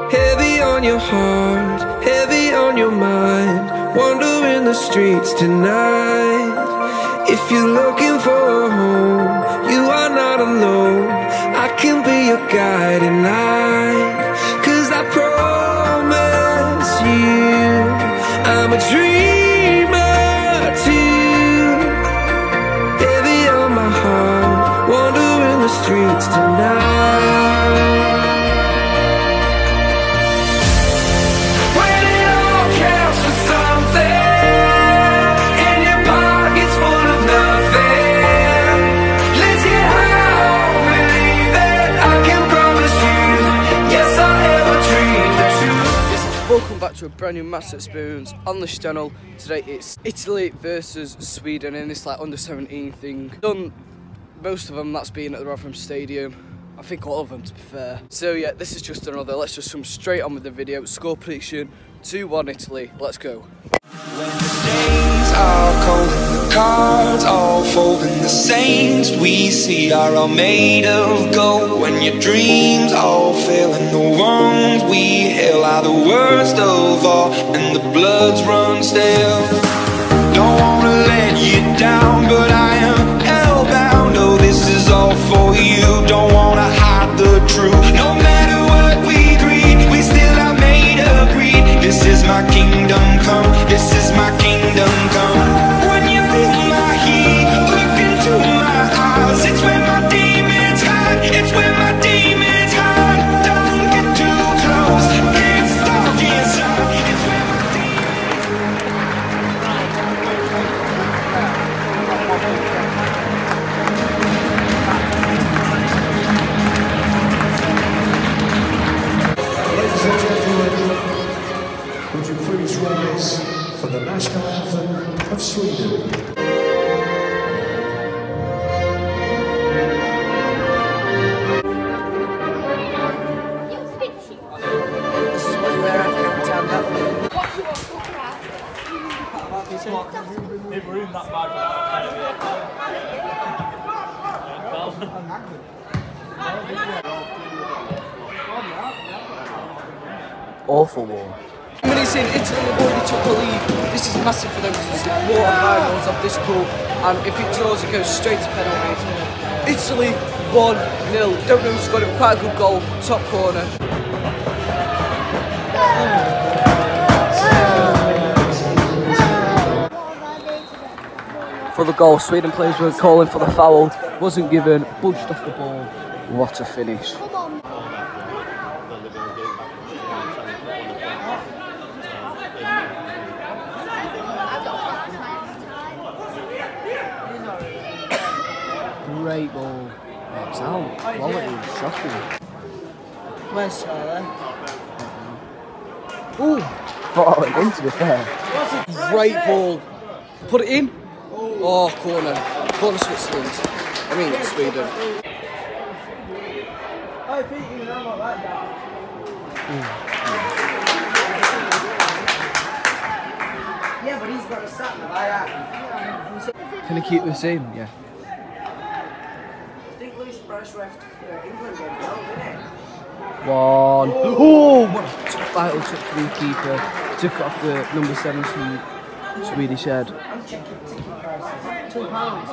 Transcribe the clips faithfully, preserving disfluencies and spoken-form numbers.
Heavy on your heart, heavy on your mind, wandering the streets tonight. If you're looking for a home, you are not alone. I can be your guiding light, 'cause I promise you I'm a dreamer too. Heavy on my heart, wandering the streets tonight. Welcome back to a brand new match experience on this channel. Today it's Italy versus Sweden in this like under seventeen thing. Done most of them, that's been at the Rotherham Stadium. I think all of them, to be fair. So yeah, this is just another. Let's just come straight on with the video. Score prediction, two one Italy. Let's go. When the stains are cold and the cards all fold and the saints we see are all made of gold. When your dreams all fail and the wrongs we hail are the worst of all and the bloods run stale. Don't wanna let you down, but I am hellbound. Oh, this is all for you. Don't wanna hide the truth. No matter what we breed, we still are made of greed. This is my kingdom come. This is my kingdom come. When you feel my heat, look into my eyes. It's where my demons hide. It's where my demons hide. Don't get too close. It's dark inside. It's where my Ladies and gentlemen, would you please rise for the national anthem of Sweden? This is what we're at every time that awful one. Minutes in, Italy have already took the lead. This is massive for them because it's the quarter-finals of this group, and if it draws, it goes straight to penalties. Italy one nil. Don't know who's got it. Quite a good goal, top corner. For the goal, Sweden players were calling for the foul. Wasn't given. Budged off the ball. What a finish. Great ball. It's out. Quality, shocking. Where's Charlie? Ooh! Thought I went in, to be fair. Great ball. Put it in. Oh, corner. Corner Switzerland. I mean, Sweden. Yeah, but he's got to start the right. Can he keep this in? Yeah. One. Oh, what a vital touch from the keeper. Took it off the number seven Swedish head. Two pounds.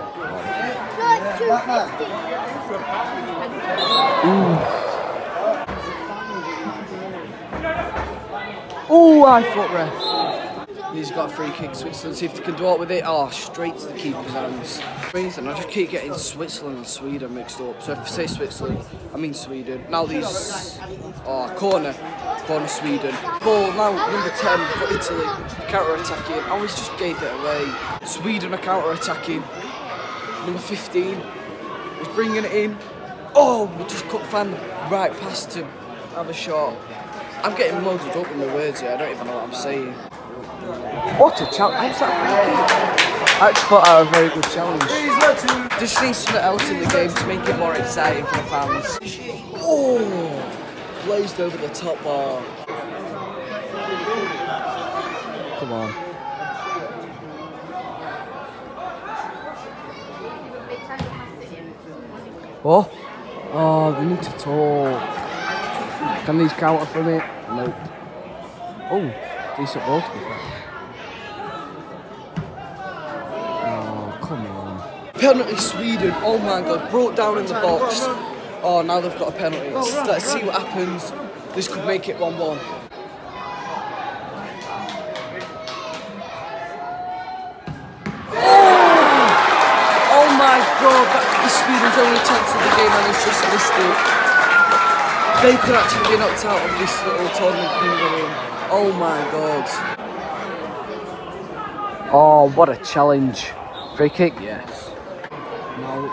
Oh, I foot ref. He's got a free kick. Switzerland, see if they can do it with it. Oh, straight to the keeper's hands. And I just keep getting Switzerland and Sweden mixed up. So if I say Switzerland, I mean Sweden. Now these, oh, corner, corner Sweden. Ball now, number ten for Italy, counter-attacking. I always just gave it away. Sweden are counter-attacking. Number fifteen was bringing it in. Oh, we just cut Fan right past him. Have a shot. I'm getting muddled up in the words here. I don't even know what I'm saying. What a challenge! How's that? I actually thought that was a very good challenge. Just need something else in the game to make it more exciting for the fans. Oh! Glazed over the top bar. Come on. What? Oh, they need to talk. Can these counter from it? Nope. Oh, decent ball to be fair. Oh, come on. Penalty Sweden. Oh my god, brought down in the box. Oh, now they've got a penalty. Let's, let's see what happens. This could make it one one. Oh my god, that could be Sweden's only chance of the game and it's just missed it. They could actually be knocked out of this little tournament thing going. Oh my god. Oh, what a challenge. Free kick? Yes. No.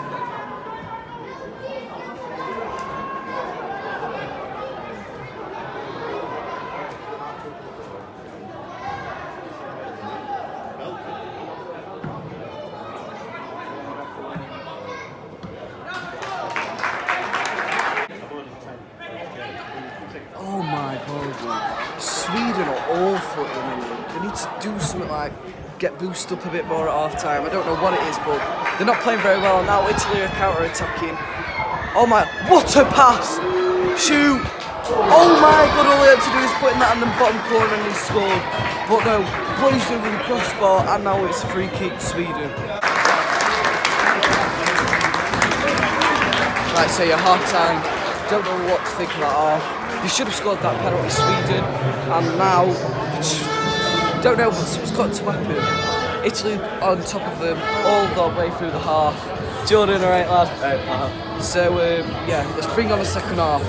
Oh my god, Sweden are awful at the minute. They need to do something like get boosted up a bit more at half time. I don't know what it is, but they're not playing very well. Now Italy are counter attacking. Oh my, what a pass! Shoot! Oh my god, all they had to do is put in that in the bottom corner and he scored. But no, plays over the crossbar and now it's free kick Sweden. Right, so your half time. Don't know what to think about half. They should have scored that penalty, Sweden, and now don't know what's got to happen. Italy on top of them all the way through the half. Jordan, all right, lad. Right, lad. So um, yeah, let's bring on the second half.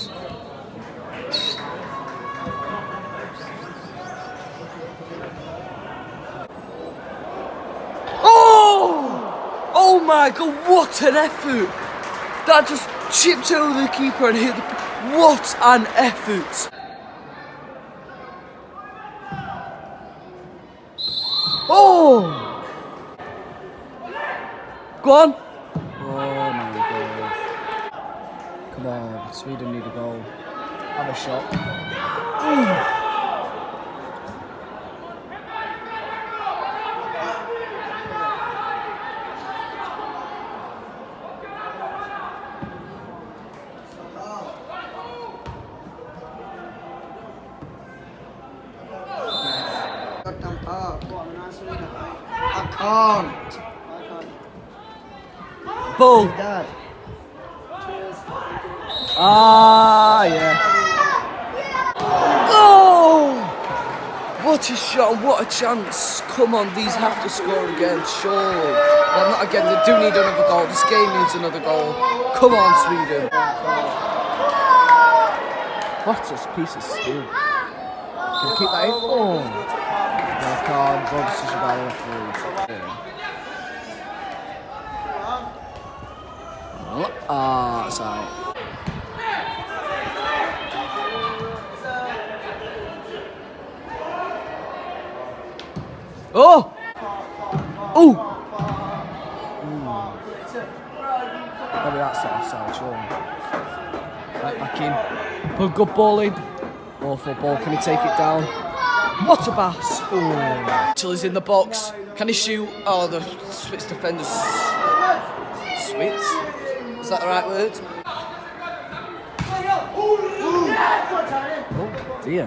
Oh! Oh my god! What an effort! That just chipped over the keeper and hit the... What an effort! Oh! Go on! Oh my god. Come on, Sweden need a goal. Have a shot. Ooh. I can't. Ball. Dad. Ah, yeah. Oh! What a shot, what a chance. Come on, these have to score again, surely. Well, not again, they do need another goal. This game needs another goal. Come on, Sweden. What a piece of skill. Can you keep that in? Oh! No, I can't. Bogus is about the referee. Ah, that's out. Oh! Oh! Maybe that's offside, surely. Right back in. Put a good ball in. Awful ball. Can he take it down? What a pass! Oh! Till he's in the box. Can he shoot? Oh, the Swiss defenders. Swiss? Is that the right word? Oh dear.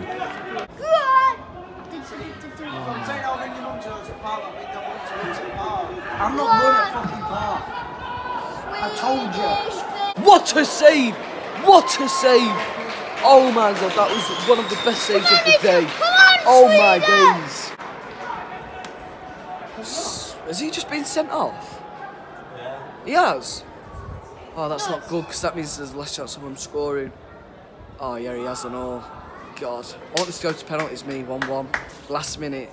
I'm not going at fucking park. I told you. What a save! What a save! Oh my god, that was one of the best saves of the day. Oh my days. Has he just been sent off? Yeah. He has? Oh, that's not good because that means there's less chance of him scoring. Oh yeah, he has and all. God. I want this to go to penalties, me, one one. Last minute.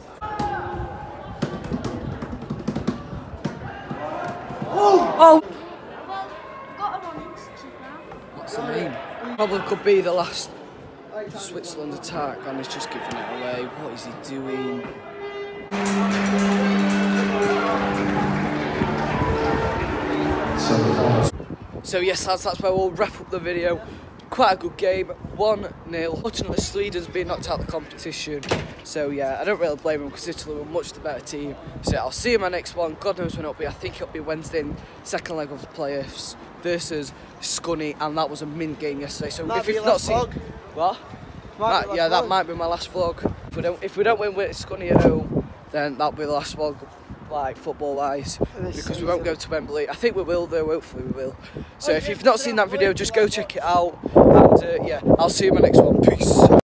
Oh! Oh! What's the name? Probably could be the last Switzerland attack and he's just giving it away. What is he doing? So yes, that's, that's where we'll wrap up the video. quite a good game, one nil. Fortunately, Sweden's been knocked out of the competition, so yeah, I don't really blame them because Italy were much the better team. So I'll see you in my next one. God knows when it'll be. I think it'll be Wednesday, second leg of the playoffs versus Scunny, and that was a mint game yesterday. So Might if be you've your not last seen, vlog. what? Might be Might, your yeah, last that vlog. might be my last vlog. If we don't, if we don't win with Scunny at home, then that'll be the last vlog, like football wise, because we won't go to Wembley. I think we will though, hopefully we will. So if you've not seen that video, just go check it out, and uh, yeah, I'll see you in my next one. Peace.